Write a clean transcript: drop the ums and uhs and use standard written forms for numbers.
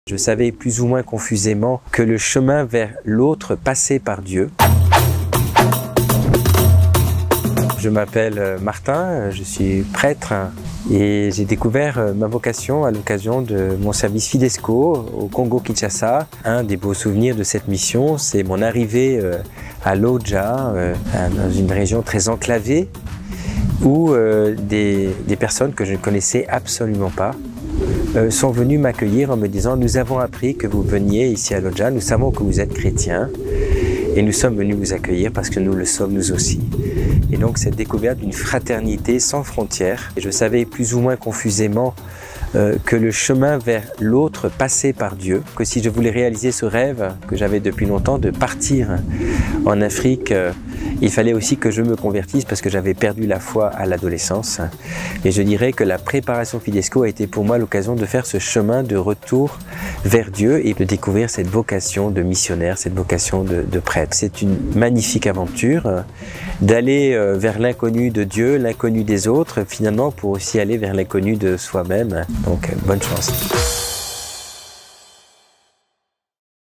Je savais plus ou moins confusément que le chemin vers l'autre passait par Dieu. Je m'appelle Martin, je suis prêtre et j'ai découvert ma vocation à l'occasion de mon service Fidesco au Congo-Kinshasa. Un des beaux souvenirs de cette mission, c'est mon arrivée à Lodja, dans une région très enclavée, où des personnes que je ne connaissais absolument pas sont venus m'accueillir en me disant « Nous avons appris que vous veniez ici à Lodja, nous savons que vous êtes chrétien et nous sommes venus vous accueillir parce que nous le sommes nous aussi. » Et donc cette découverte d'une fraternité sans frontières. Et je savais plus ou moins confusément que le chemin vers l'autre passait par Dieu, que si je voulais réaliser ce rêve que j'avais depuis longtemps de partir en Afrique, il fallait aussi que je me convertisse parce que j'avais perdu la foi à l'adolescence. Et je dirais que la préparation Fidesco a été pour moi l'occasion de faire ce chemin de retour vers Dieu et de découvrir cette vocation de missionnaire, cette vocation de prêtre. C'est une magnifique aventure d'aller vers l'inconnu de Dieu, l'inconnu des autres, finalement pour aussi aller vers l'inconnu de soi-même. Donc bonne chance.